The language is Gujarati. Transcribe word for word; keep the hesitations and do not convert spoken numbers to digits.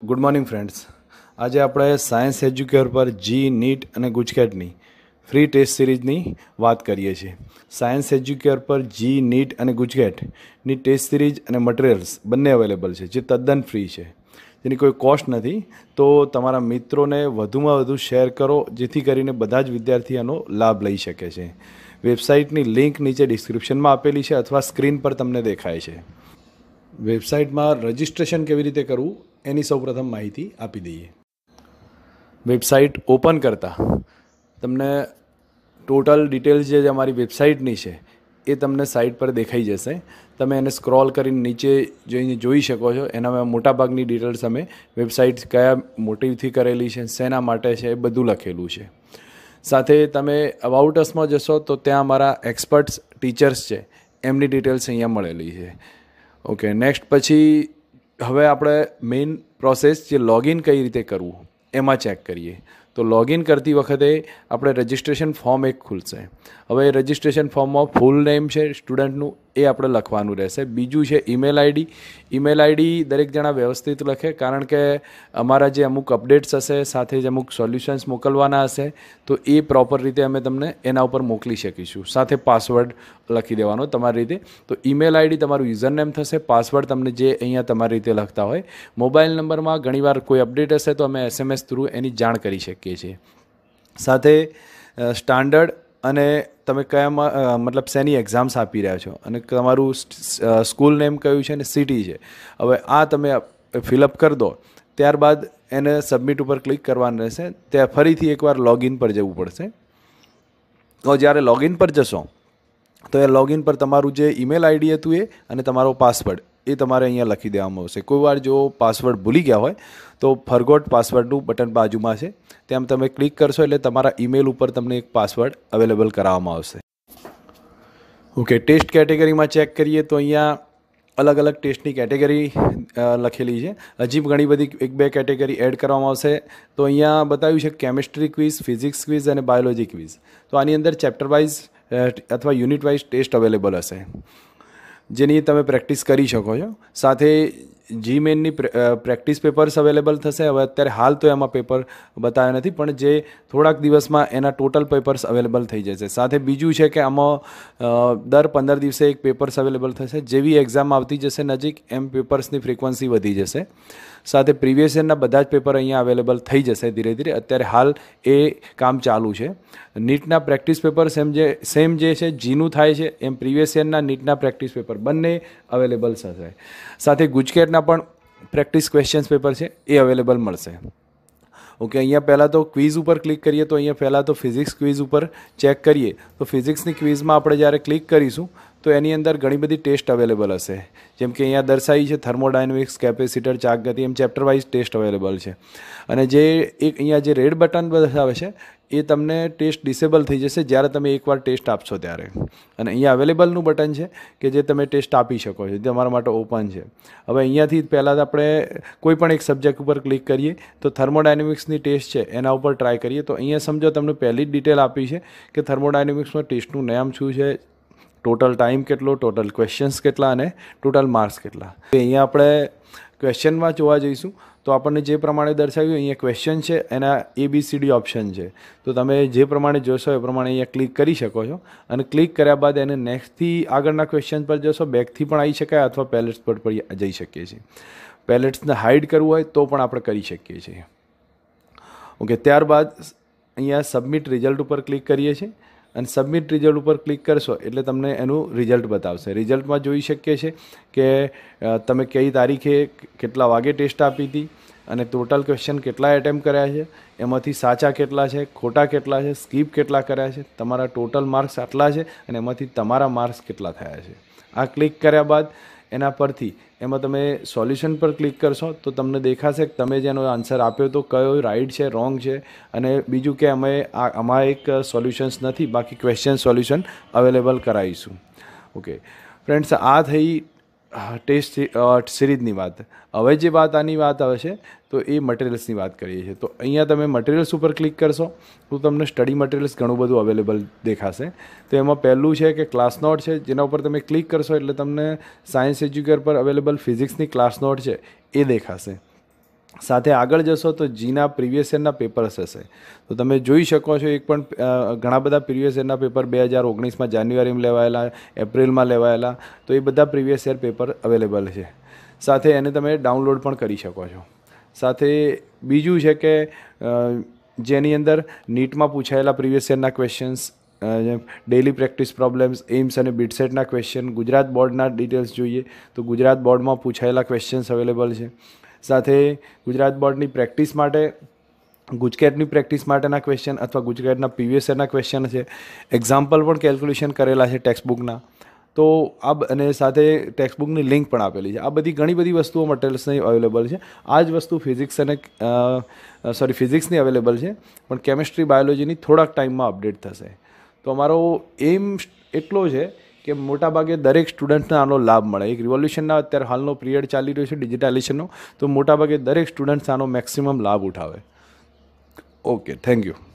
Good morning friends. આજે આપણે સાયન્સ એજ્યુકેર પર જી નીટ અને ગુજકેટની ફ્રી ટેસ્ટ સિરીઝની વાત કરીએ છીએ. સાયન્સ એજ્યુકેર પર જી નીટ અને ગુજકેટની ટેસ્ટ સિરીઝ અને મટીરિયલ્સ બંને અવેલેબલ છે, જે તદ્દન ફ્રી છે, જેની કોઈ કોસ્ટ નથી. તો તમારા મિત્રોને વધુમાં વધુ શેર કરો, જેથી કરીને બધા જ વિદ્યાર્થીઓનો લાભ લઈ શકે છે. વેબસાઇટની લિંક નીચે ડિસ્ક્રિપ્શનમાં આપેલી છે અથવા સ્ક્રીન પર તમને દેખાય છે. વેબસાઇટમાં રજિસ્ટ્રેશન કેવી રીતે કરવું એની સૌપ્રથમ માહિતી આપી દઈએ. વેબસાઇટ ઓપન કરતાં તમને ટોટલ ડિટેલ્સ જે અમારી વેબસાઇટની છે એ તમને સાઇટ પર દેખાઈ જશે. તમે એને સ્ક્રોલ કરીને નીચે જોઈને જોઈ શકો છો. એનામાં મોટાભાગની ડિટેલ્સ અમે વેબસાઇટ કયા મોટિવથી કરેલી છે, શેના માટે છે, એ બધું લખેલું છે. સાથે તમે અબાઉટ અસમાં જશો તો ત્યાં અમારા એક્સપર્ટ્સ ટીચર્સ છે એમની ડિટેલ્સ અહીંયા મળેલી છે. ઓકે, નેક્સ્ટ પછી હવે આપણે મેઇન પ્રોસેસ જે લોગિન કઈ રીતે કરવું એમાં ચેક કરીએ. તો લોગિન કરતી વખતે આપણે રજિસ્ટ્રેશન ફોર્મ એક ખુલશે. હવે રજિસ્ટ્રેશન ફોર્મમાં ફૂલ નેમ છે સ્ટુડન્ટનું, એ આપણે લખવાનું રહેશે. બીજું છે ઈમેલ આઈડી. ઈમેલ આઈડી દરેક જણા વ્યવસ્થિત લખે, કારણ કે અમારા જે અમુક અપડેટ્સ હશે, સાથે જ અમુક સોલ્યુશન્સ મોકલવાના હશે, તો એ પ્રોપર રીતે અમે તમને એના ઉપર મોકલી શકીશું. સાથે પાસવર્ડ લખી દેવાનો તમારી રીતે. તો ઈમેલ આઈડી તમારું યુઝરનેમ થશે, પાસવર્ડ તમને જે અહીંયા તમારી રીતે લખતા હોય. મોબાઈલ નંબરમાં ઘણીવાર કોઈ અપડેટ હશે તો અમે એસએમએસ થ્રુ એની જાણ કરી શકીએ છીએ. સાથે સ્ટાન્ડર્ડ અને તમે કયામાં મતલબ શેની એક્ઝામ્સ આપી રહ્યા છો અને તમારું સ્કૂલ નેમ કયું છે અને સિટી છે. હવે આ તમે ફિલઅપ કરી દો, ત્યારબાદ એને સબમિટ ઉપર ક્લિક કરવાનું રહેશે. ત્યાં ફરીથી એકવાર લોગિન પર જવું પડશે. તો જ્યારે લોગિન પર જશો તો એ લોગિન પર તમારું જે ઈમેલ આઈડી હતું એ અને તમારો પાસવર્ડ એ તમારે અહીંયા લખી દેવામાં આવશે. કોઈ વાર જો પાસવર્ડ ભૂલી ગયા હોય તો ફરગોટ પાસવર્ડનું બટન બાજુમાં છે, તેમ તમે ક્લિક કરશો એટલે તમારા ઈમેલ ઉપર તમને એક પાસવર્ડ અવેલેબલ કરાવવામાં આવશે. ઓકે, ટેસ્ટ કેટેગરીમાં ચેક કરીએ તો અહીંયા અલગ અલગ ટેસ્ટની કેટેગરી લખેલી છે. હજી ઘણી બધી એક બે કેટેગરી એડ કરવામાં આવશે. તો અહીંયા બતાવ્યું છે કેમિસ્ટ્રી ક્વિઝ, ફિઝિક્સ ક્વિઝ અને બાયોલોજી ક્વિઝ. તો આની અંદર ચેપ્ટર વાઇઝ અથવા યુનિટ વાઇઝ ટેસ્ટ અવેલેબલ હશે, જેની તમે પ્રેક્ટિસ કરી શકો છો. સાથે જી મેનની પ્રેક્ટિસ પેપર્સ અવેલેબલ થશે. હવે અત્યારે હાલ તો એમાં પેપર બતાવ્યા નથી, પણ જે થોડાક દિવસમાં એના ટોટલ પેપર્સ અવેલેબલ થઈ જશે. સાથે બીજું છે કે આમાં દર પંદર દિવસે એક પેપર્સ અવેલેબલ થશે. જેવી એક્ઝામ આવતી જશે નજીક, એમ પેપર્સની ફ્રિકવન્સી વધી જશે. સાથે પ્રીવિયસ યરના બધા જ પેપર અહીંયા અવેલેબલ થઈ જશે ધીરે ધીરે. અત્યારે હાલ એ કામ ચાલુ છે. નીટના પ્રેક્ટિસ પેપર સેમ જે સેમ જે છે જીનું થાય છે, એમ પ્રીવિયસ યરના નીટના પ્રેક્ટિસ પેપર બંને અવેલેબલ થશે. સાથે ગુજકેટના પણ પ્રેક્ટિસ ક્વેશ્ચન્સ પેપર છે એ અવેલેબલ મળશે. ઓકે, અહીંયા પહેલાં તો ક્વિઝ ઉપર ક્લિક કરીએ તો અહીંયા પહેલાં તો ફિઝિક્સ ક્વિઝ ઉપર ચેક કરીએ તો ફિઝિક્સની ક્વિઝમાં આપણે જ્યારે ક્લિક કરીશું તો એની અંદર ઘણી બધી ટેસ્ટ અવેલેબલ હશે. જેમ કે અહીંયા દર્શાવી છે થર્મોડાયનેમિક્સ, કેપેસિટર, ચાક ગતિ, એમ ચેપ્ટર વાઇઝ ટેસ્ટ અવેલેબલ છે. અને જે એક અહીંયા જે રેડ બટન બતાવે છે એ તમને ટેસ્ટ ડિસેબલ થઈ જશે જ્યારે તમે એકવાર ટેસ્ટ આપશો ત્યારે. અને અહીંયા અવેલેબલનું બટન છે કે જે તમે ટેસ્ટ આપી શકો છો, જે તમારા માટે ઓપન છે. હવે અહીંયાથી પહેલાં આપણે કોઈ પણ એક સબ્જેક્ટ ઉપર ક્લિક કરીએ તો થર્મોડાયનેમિક્સની ટેસ્ટ છે એના ઉપર ટ્રાય કરીએ. તો અહીંયા સમજો તમને પહેલી જ ડિટેલ આપી છે કે થર્મોડાયનેમિક્સમાં ટેસ્ટનું નામ શું છે, ટોટલ ટાઈમ કેટલો, ટોટલ ક્વેશ્ચન્સ કેટલા અને ટોટલ માર્ક્સ કેટલા. અહીંયા આપણે ક્વેશ્ચનમાં જોવા જઈશું તો આપણને જે પ્રમાણે દર્શાવ્યું અહીંયા ક્વેશ્ચન છે એના A B C D option છે. તો તમે જે પ્રમાણે જોશો એ પ્રમાણે અહીંયા ક્લિક કરી શકો છો. અને ક્લિક કર્યા બાદ એને નેક્સ્ટથી આગળના ક્વેશ્ચન પર જશો. બેકથી પણ આવી શકાય અથવા પેલેટ્સ પર પણ જઈ શકીએ છીએ. પેલેટ્સને હાઇડ કરવું હોય તો પણ આપણે કરી શકીએ છીએ. ઓકે, ત્યારબાદ અહીંયા સબમિટ રિઝલ્ટ ઉપર ક્લિક કરીએ છીએ અને સબમિટ રિઝલ્ટ ઉપર ક્લિક કરશો એટલે તમને એનું રિઝલ્ટ બતાવશે. રિઝલ્ટમાં જોઈ શકીએ છીએ કે તમે કઈ તારીખે કેટલા વાગે ટેસ્ટ આપી હતી અને ટોટલ ક્વેશ્ચન કેટલા એટેમ્પ કર્યા છે, એમાંથી સાચા કેટલા છે, ખોટા કેટલા છે, સ્કીપ કેટલા કર્યા છે, તમારા ટોટલ માર્ક્સ આટલા છે અને એમાંથી તમારા માર્ક્સ કેટલા થયા છે. આ ક્લિક કર્યા બાદ એના પરથી એમાં તમે સોલ્યુશન પર ક્લિક કરશો તો તમને દેખાશે કે તમે જેનો આન્સર આપ્યો તો કયો રાઈટ છે, રોંગ છે. અને બીજું કે અમે આ આમાં એક સોલ્યુશન્સ નથી, બાકી ક્વેશ્ચન સોલ્યુશન અવેલેબલ કરાવીશું. ઓકે ફ્રેન્ડ્સ, આ થઈ ટેસ્ટ સિરીઝની વાત. હવે જે વાત આની વાત આવે છે તો એ મટીરિયલ્સની વાત કરીએ છીએ. તો અહીંયા તમે મટીરિયલ્સ ઉપર ક્લિક કરશો તો તમને સ્ટડી મટીરિયલ્સ ઘણું બધું અવેલેબલ દેખાશે. તો એમાં પહેલું છે કે ક્લાસ નોટ છે, જેના ઉપર તમે ક્લિક કરશો એટલે તમને સાયન્સ એજ્યુકેર પર અવેલેબલ ફિઝિક્સની ક્લાસ નોટ છે એ દેખાશે. સાથે આગળ જશો તો જીના પ્રીવિયસ યરના પેપર્સ હશે. તો તમે જોઈ શકો છો એક પણ ઘણા બધા પ્રીવિયસ યરના પેપર બે હજાર ઓગણીસમાં જાન્યુઆરીમાં લેવાયેલા, એપ્રિલમાં લેવાયેલા, તો એ બધા પ્રીવિયસ યર પેપર અવેલેબલ છે. સાથે એને તમે ડાઉનલોડ પણ કરી શકો છો. સાથે બીજું છે કે જેની અંદર નીટમાં પૂછાયેલા પ્રીવિયસ યરના questions, daily practice problems, AIIMS અને બીટસેટના ક્વેશ્ચન, ગુજરાત બોર્ડના ડિટેલ્સ જોઈએ તો ગુજરાત બોર્ડમાં પૂછાયેલા ક્વેશ્ચન્સ અવેલેબલ છે. સાથે ગુજરાત બોર્ડની પ્રેક્ટિસ માટે, ગુજકેટની પ્રેક્ટિસ માટેના ક્વેશ્ચન અથવા ગુજકેટના પ્રીવિયસ યરના ક્વેશ્ચન છે. એક્ઝામ્પલ પણ કેલ્ક્યુલેશન કરેલા છે ટેક્સ્ટબુકના. તો આ અને સાથે ટેક્સ્ટબુકની લિંક પણ આપેલી છે. આ બધી ઘણી બધી વસ્તુઓ મટીરિયલ્સની અવેલેબલ છે. આ જ વસ્તુ ફિઝિક્સ અને સોરી ફિઝિક્સની અવેલેબલ છે, પણ કેમિસ્ટ્રી, બાયોલોજીની થોડાક ટાઈમમાં અપડેટ થશે. તો અમારો એમ એટલો છે કે મોટાભાગે દરેક સ્ટુડન્ટને આનો લાભ મળે. એક રિવોલ્યુશનના અત્યારે હાલનો પિરિયડ ચાલી રહ્યો છે ડિજિટાઇઝેશનનો, તો મોટાભાગે દરેક સ્ટુડન્ટ્સ આનો મેક્સિમમ લાભ ઉઠાવે. Okay, thank you.